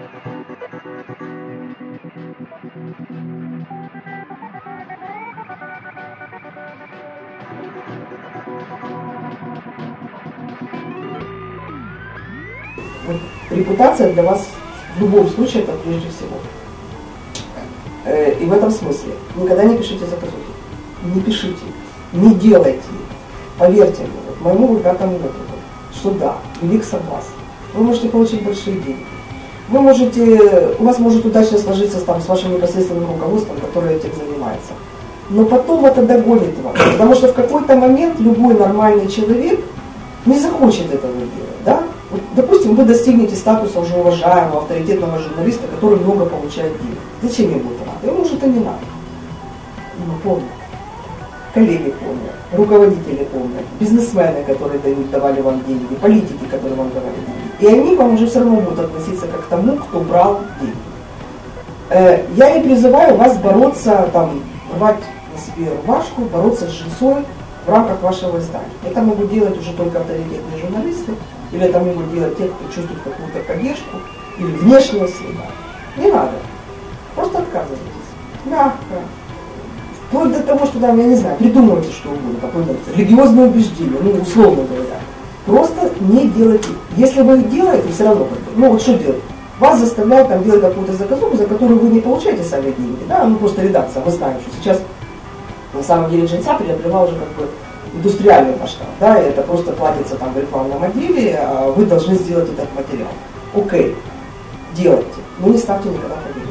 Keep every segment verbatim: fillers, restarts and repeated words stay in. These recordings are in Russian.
Репутация для вас в любом случае это прежде всего. И в этом смысле никогда не пишите заказухи. Не пишите, не делайте. Поверьте мне, вот моему богатому опыту, что да, велик соблазн. Вы можете получить большие деньги. Вы можете, у вас может удачно сложиться там, с вашим непосредственным руководством, которое этим занимается. Но потом это догонит вас. Потому что в какой-то момент любой нормальный человек не захочет этого делать. Да? Вот, допустим, вы достигнете статуса уже уважаемого, авторитетного журналиста, который много получает денег. Зачем ему это надо? Ему же это не надо. Но помнят. Коллеги помнят, руководители помнят, бизнесмены, которые дают, давали вам деньги, политики, которые вам давали деньги. И они к вам уже все равно будут относиться как к тому, кто брал деньги. Я не призываю вас бороться, там, рвать на себе рубашку, бороться с жильцой в рамках вашего издания. Это могут делать уже только авторитетные журналисты, или это могут делать те, кто чувствует какую-то поддержку, или внешнего среда. Не надо. Просто отказывайтесь. Мягко. Вплоть до того, что там, я не знаю, придумывайте что угодно, какое-то религиозное убеждение, ну, условно говоря. Просто не делайте. Если вы их делаете, все равно, ну вот что делать? Вас заставляют там делать какую-то заказуху, за которую вы не получаете сами деньги, да, ну просто редакция. Мы знаем, что сейчас на самом деле джинса приобрела уже как бы индустриальный масштаб, да, и это просто платится там в рекламном отделе, а вы должны сделать этот материал. Окей, делайте, но не ставьте никогда победу.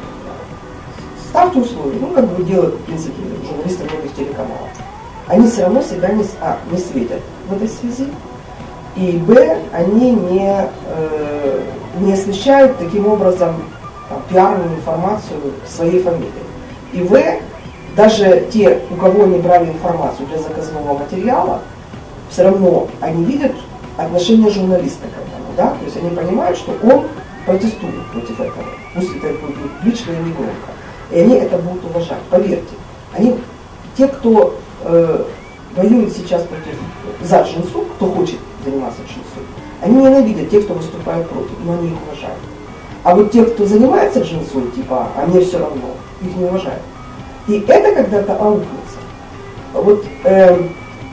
Ставьте условия, ну как бы делают, в принципе, журналисты многих телеканалов. Они все равно себя не, а, не светят в этой связи, и б, они не, э, не освещают таким образом там, пиарную информацию своей фамилии. И в, даже те, у кого не брали информацию для заказного материала, все равно они видят отношение журналиста к этому, да? То есть они понимают, что он протестует против этого, пусть это будет лично и не громко. И они это будут уважать, поверьте. Они, те, кто э, воюет сейчас против, за джинсу, кто хочет заниматься джинсой, они ненавидят тех, кто выступает против, но они их уважают. А вот те, кто занимается джинсой, типа, а мне все равно, их не уважают. И это когда-то аукнется. Вот э,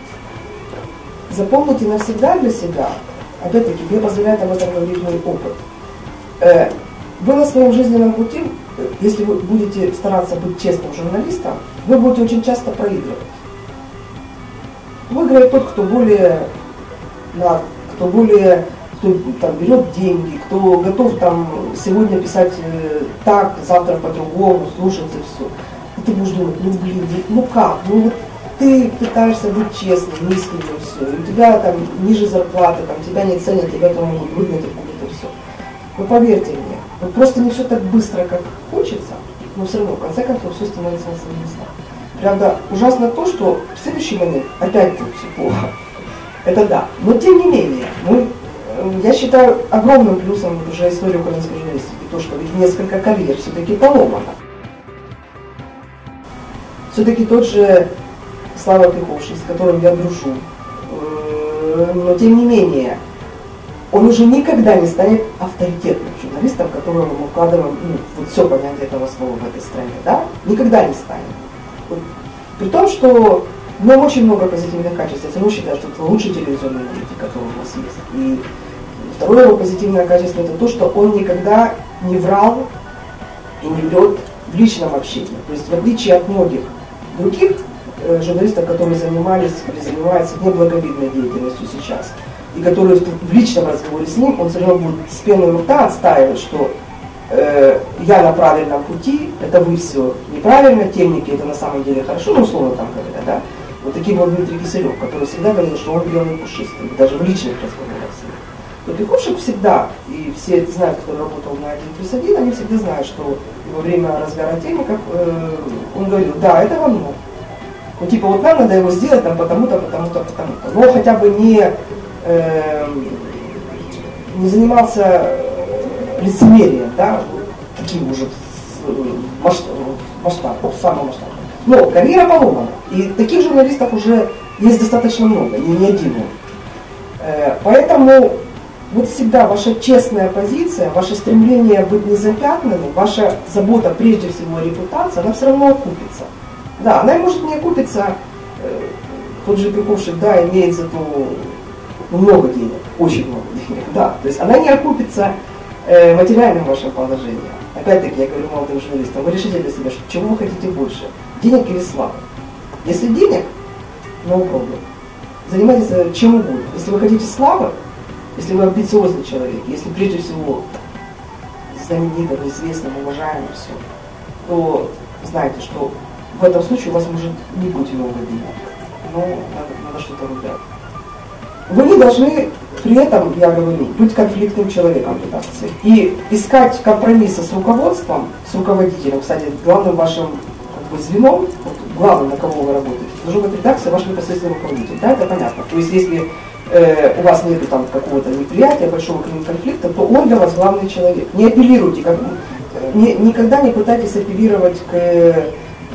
запомните навсегда для себя, опять-таки, мне позволяет об этом говорить мой опыт. Э, вы на своем жизненном пути, если вы будете стараться быть честным журналистом, вы будете очень часто проигрывать. Выиграет тот, кто более, да, кто более, кто там, берет деньги, кто готов там сегодня писать э, так, завтра по-другому, слушаться все. И ты будешь думать, ну блин, ну как, ну вот ты пытаешься быть честным, искренним, все, и у тебя там ниже зарплаты, там тебя не ценят, тебя там могут выгнать откуда-то все. Но поверьте мне, вот просто не все так быстро, как хочется, но все равно, в конце концов, все становится на свои места. Правда, ужасно то, что в следующий момент опять тут все плохо. Это да. Но тем не менее, мы, я считаю огромным плюсом уже историю украинской журналистики, то, что ведь несколько карьер все-таки поломано. Все-таки тот же Слава Пиховшин, с которым я дружу, но тем не менее, он уже никогда не станет авторитетным журналистом, которого мы вкладываем, ну, вот все понятие этого слова в этой стране, да? Никогда не станет. Вот. При том, что в нем очень много позитивных качеств. Я все равно считаю, что это лучший телевизионный аналитик, который у нас есть. И второе его позитивное качество — это то, что он никогда не врал и не врет в личном общении. То есть в отличие от многих других э, журналистов, которые занимались или занимаются неблаговидной деятельностью сейчас, и которые в личном разговоре с ним, он все равно будет с пеной у рта отстаивать, что э, я на правильном пути, это вы все неправильно, темники это на самом деле хорошо, ну условно там говоря, да. Вот таким вот Дмитрий Киселев, который всегда говорил, что он белый пушистый, даже в личных разговорах с ним. То Пиховшин всегда, и все это знают, кто работал на один плюс один, они всегда знают, что во время разгара темников э, он говорил, да, это во мне. Ну типа вот нам надо его сделать там потому-то, потому-то, потому-то. Но хотя бы не Э, не занимался лицемерием, да, таким уже масштабом, масштабом, самым масштабом. Но карьера поломана, и таких журналистов уже есть достаточно много, и не один он. Э, поэтому вот всегда ваша честная позиция, ваше стремление быть незапятнанным, ваша забота прежде всего о репутации, она все равно окупится. Да, она может не окупиться, э, тот же Пекушек, да, имеет зато много денег, очень много денег, да, то есть она не окупится э, материальным вашим положением. Опять-таки, я говорю молодым журналистам, вы решите для себя, что, чего вы хотите больше, денег или славы. Если денег, no problem. Занимайтесь чем угодно. Если вы хотите славы, если вы амбициозный человек, если прежде всего знаменитым, известным, уважаемым, все, то знайте, что в этом случае у вас может не быть много денег, но надо, надо что-то выбирать. Вы не должны при этом, я говорю, быть конфликтным человеком в редакции и искать компромиссы с руководством, с руководителем. Кстати, главным вашим как бы, звеном, вот, главным, на кого вы работаете, должен быть редакция, ваш непосредственный руководитель. Да, это понятно. То есть, если э, у вас нет там какого-то неприятия, большого конфликта, то он для вас главный человек. Не апеллируйте, как, не, никогда не пытайтесь апеллировать к, э,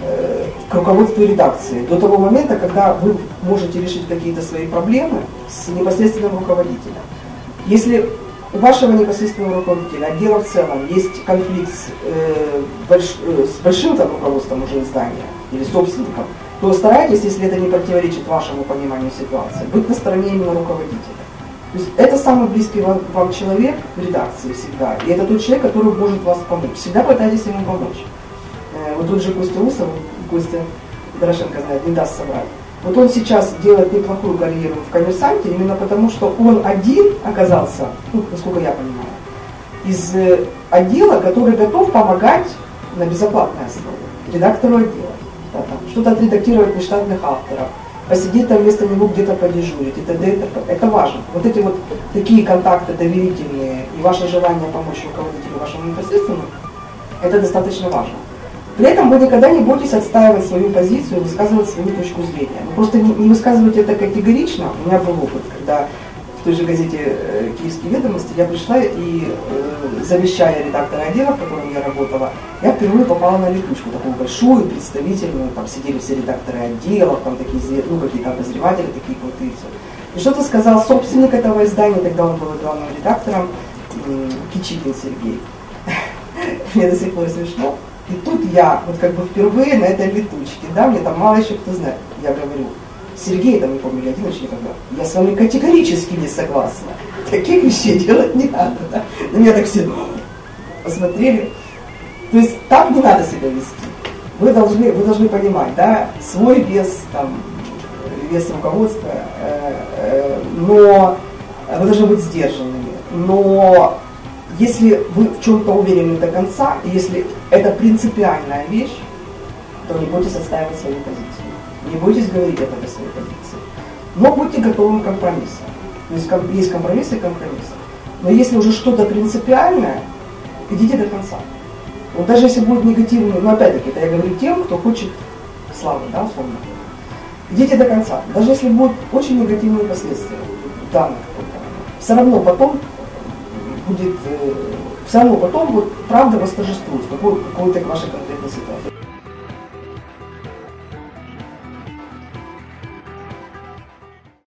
к руководству редакции до того момента, когда вы можете решить какие-то свои проблемы с непосредственным руководителем. Если у вашего непосредственного руководителя, отдела в целом, есть конфликт с, э, больш, э, с большим там, руководством уже издания или собственником, то старайтесь, если это не противоречит вашему пониманию ситуации, быть на стороне именно руководителя. То есть это самый близкий вам, вам человек в редакции всегда, и это тот человек, который может вас помочь. Всегда пытайтесь ему помочь. Э, вот тот же Костя Усов, Костя Дорошенко знает, не даст соврать. Вот он сейчас делает неплохую карьеру в «Коммерсанте» именно потому, что он один оказался, ну, насколько я понимаю, из отдела, который готов помогать на безоплатной основе редактору отдела. Да, что-то отредактировать нештатных авторов, посидеть там вместо него где-то подежурить и т.д. Это, это важно. Вот эти вот такие контакты доверительные и ваше желание помочь руководителю вашему непосредственному, это достаточно важно. При этом вы никогда не бойтесь отстаивать свою позицию, высказывать свою точку зрения. Вы просто не, не высказывайте это категорично. У меня был опыт, когда в той же газете э, «Киевские ведомости» я пришла и, э, замещая редактора отдела, в котором я работала, я впервые попала на летучку, такую большую, представительную, там сидели все редакторы отделов, там такие, ну, какие-то обозреватели, такие крутые все. И что-то сказал собственник этого издания, тогда он был главным редактором, э, Кичикин Сергей. Мне до сих пор смешно. И тут я, вот как бы впервые на этой летучке, да, мне там мало еще кто знает, я говорю, Сергей, там не помню, Леонидович никогда, я с вами категорически не согласна, таких вещей делать не надо, да. На меня так все посмотрели. То есть так не надо себя вести. Вы должны, вы должны понимать, да, свой вес, там, вес руководства, э, э, но вы должны быть сдержанными, но если вы в чем-то уверены до конца, и если это принципиальная вещь, то не бойтесь отстаивать свою позицию. Не бойтесь говорить об этой своей позиции. Но будьте готовы к компромиссам. То есть есть компромиссы и компромиссы. Но если уже что-то принципиальное, идите до конца. Вот даже если будет негативный, но опять-таки, это я говорю тем, кто хочет славы, да, условно. Идите до конца. Даже если будут очень негативные последствия, да, все равно потом будет, э, все равно потом вот правда восторжествует в какой-то вашей конкретной ситуации.